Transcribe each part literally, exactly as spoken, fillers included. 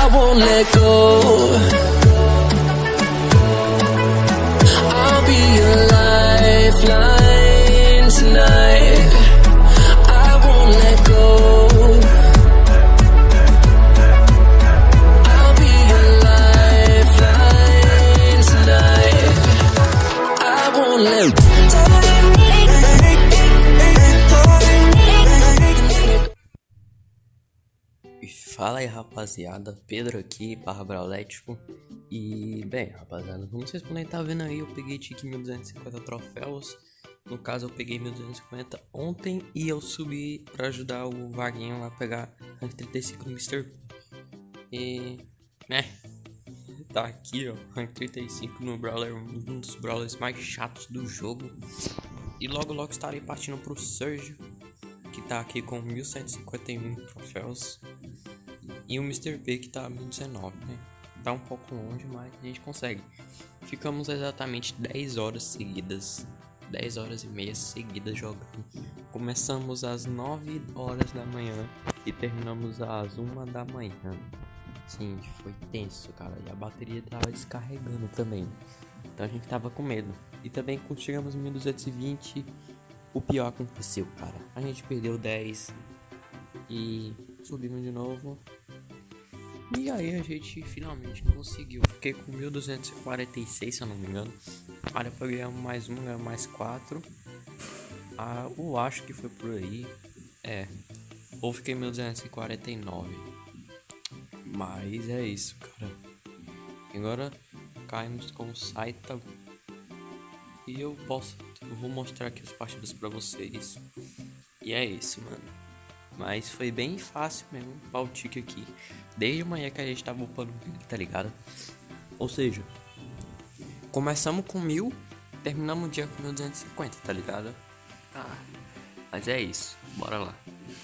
I won't let go. I'll be your lifeline tonight. I won't let go. I'll be your lifeline tonight. I won't let go. Fala aí, rapaziada, Pedro aqui, barra Braulético. E, bem, rapaziada, como vocês podem estar vendo aí, eu peguei tique mil duzentos e cinquenta troféus. No caso, eu peguei mil duzentos e cinquenta ontem e eu subi pra ajudar o Vaguinho a pegar rank trinta e cinco no mister P. E, né, tá aqui, ó, rank trinta e cinco no Brawler, um dos Brawlers mais chatos do jogo. E logo, logo estarei partindo pro Surge, que tá aqui com mil cento e cinquenta e um troféus. E o mister P que tá mil e dezenove, né? Tá um pouco longe, mas a gente consegue. Ficamos exatamente dez horas seguidas, dez horas e meia seguidas jogando. Começamos às nove horas da manhã e terminamos às uma da manhã. Sim, foi tenso, cara. E a bateria tava descarregando também. Então a gente tava com medo. E também quando chegamos em mil duzentos e vinte, o pior aconteceu, cara. A gente perdeu dez e subimos de novo. E aí a gente finalmente conseguiu. Fiquei com mil duzentos e quarenta e seis, se eu não me engano. Aí depois ganhamos mais um, ganhamos mais quatro. Ah, eu acho que foi por aí. É. Ou fiquei mil duzentos e quarenta e nove. Mas é isso, cara. Agora caímos com o Saita. E eu posso. Eu vou mostrar aqui as partidas pra vocês. E é isso, mano. Mas foi bem fácil mesmo upar o tique aqui. Desde amanhã que a gente tava upando o tique, tá ligado? Ou seja, começamos com mil, terminamos o dia com mil duzentos e cinquenta, tá ligado? Ah, mas é isso, bora lá.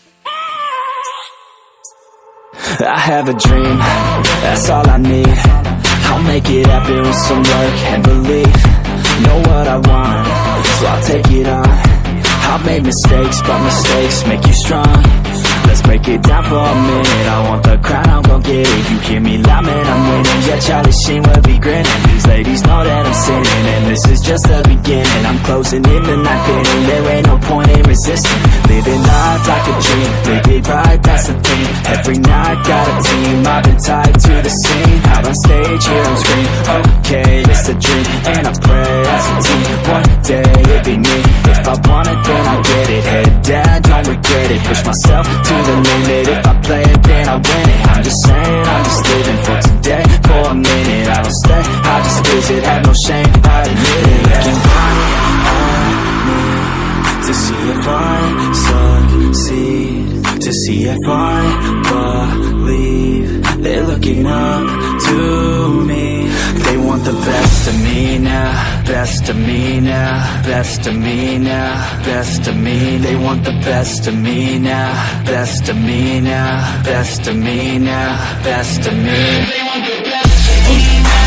I have a dream, that's all I need. I'll make it happen with some work and belief. Know what I want, so I'll take it on. I've made mistakes, but mistakes make you strong. Let's break it down for a minute. I want the crown, I'm gon' get it. You hear me loud, man, I'm winning. Yeah, Charlie Sheen will be grinning. These ladies know that I'm sinning, and this is just the beginning. I'm closing in the ninth inning. There ain't no point in resisting. Living life like a dream, live it right, that's the thing. Every night got a team, I've been tied to the scene. Out on stage, here I'm screaming. Okay, it's a dream, and I pray as a team. One day it'll be me. If I want it, then I get it. Head down, don't regret it. Push myself to the limit. If I play it, then I win it. I'm just saying, I'm just living for today. For a minute, I don't stay, I just visit. Have no shame, I admit it. Looking right at me to see if I succeed, to see if I believe. They're looking up to me. They want the best of me now, best of me now, best of me now, best of me. They want the best of me now, best of me now, best of me now, best of me. They want the best of me now.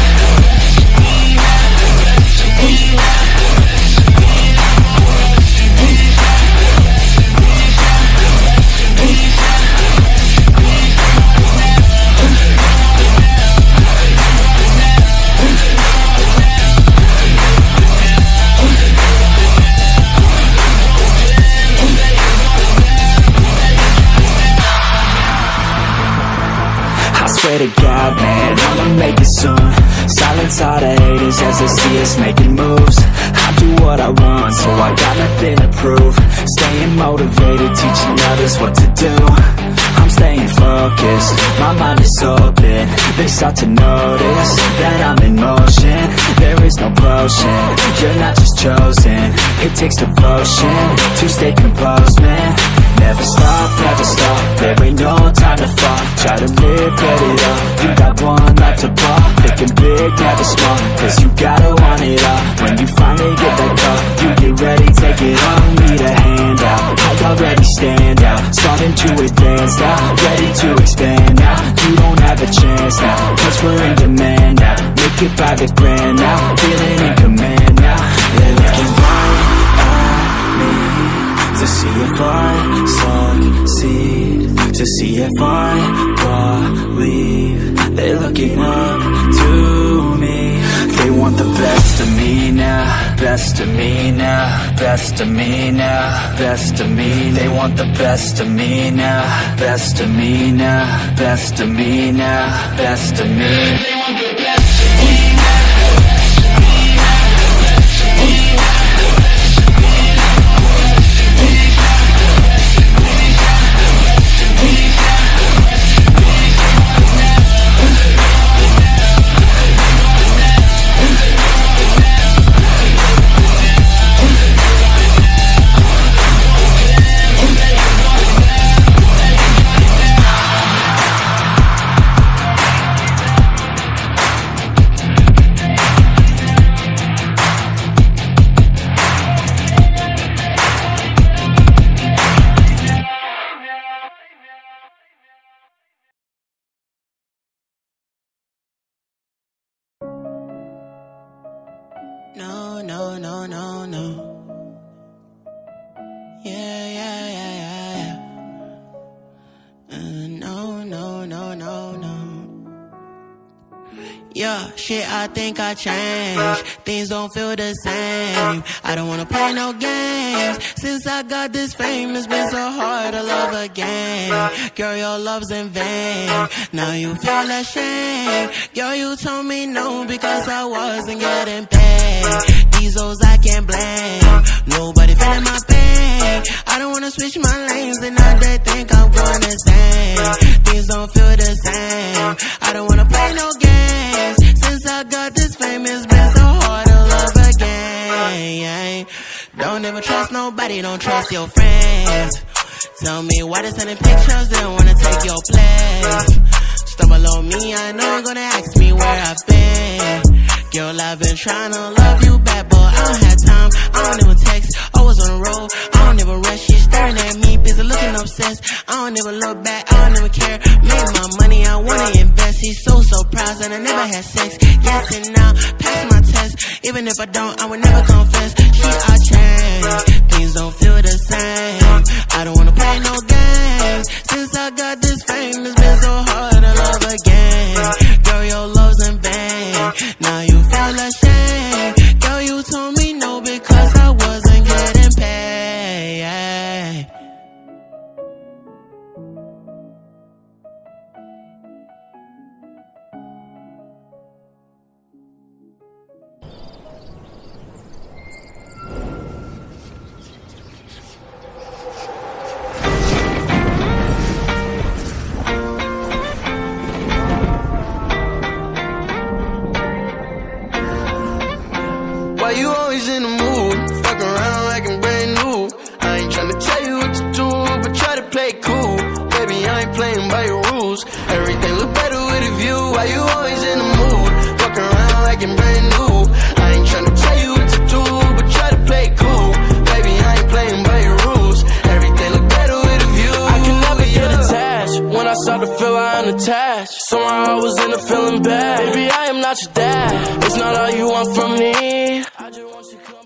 Swear to God, man, I'ma make it soon. Silence all the haters as they see us making moves. I do what I want, so I got nothing to prove. Staying motivated, teaching others what to do. I'm staying focused, my mind is open. They start to notice that I'm in motion. There is no potion, you're not just chosen. It takes devotion to stay composed, man. Never stop, never stop, there ain't no time to fall. Try to live, get it up, you got one life to ball. Thinking big, never small, cause you gotta want it all. When you finally get that call, you get ready, take it on. Need a hand out, I already stand out. Starting to advance now, ready to expand now. You don't have a chance now, cause we're in demand now. Make it by the grand now, feeling in command now. They're looking right at me to see if I succeed, to see if I believe. best of me now, best of me now, best of me. They want the best of me now, best of me now, best of me now, best of me. They want the best of me now. No, no, no, no, no. Yeah, yeah, yeah, yeah, yeah. Uh, no, no, no, no, no. Yeah, shit, I think I changed. Things don't feel the same. I don't wanna play no games. Since I got this fame, it's been so hard to love again. Girl, your love's in vain. Now you feel ashamed. Girl, you told me no because I wasn't getting paid. These hoes I can't blame. Nobody feeling my pain. I don't wanna switch my lanes and now they think I'm going insane. Things don't feel the same. I don't wanna play no games. Since I got this fame, it's been so hard to love again. Don't ever trust nobody, don't trust your friends. Tell me why they sending pictures, they don't wanna take your place. Stumble on me, I know you're gonna ask me where I've been. Girl, I've been trying to love you back, but I don't have time, I don't even text. Always on the road, I don't even rush. She's staring at me, busy looking obsessed. I don't even look back, I don't even care. Make my money, I wanna invest. He's so surprised that I never had sex. Yes and now, pass my test. Even if I don't, I would never confess. She, I change, things don't feel the same. I don't wanna play no games. Since I got this fame, it's been so hard to love again. Girl, your love's in vain. Now you feel ashamed. Girl, you told me no because I wasn't getting paid. Why you always in the mood? Fuck around like I'm brand new. I ain't tryna tell you what to do, but try to play cool. Baby, I ain't playing by your rules. Everything look better with a view. Why you always in the mood? Fuck around like I'm brand new. I ain't tryna tell you what to do, but try to play cool. Baby, I ain't playing by your rules. Everything look better with a view. I can never get attached. When I start to feel I unattached, somehow I was in a feeling bad. Baby, I am not your dad. It's not all you want from me. I just want you close.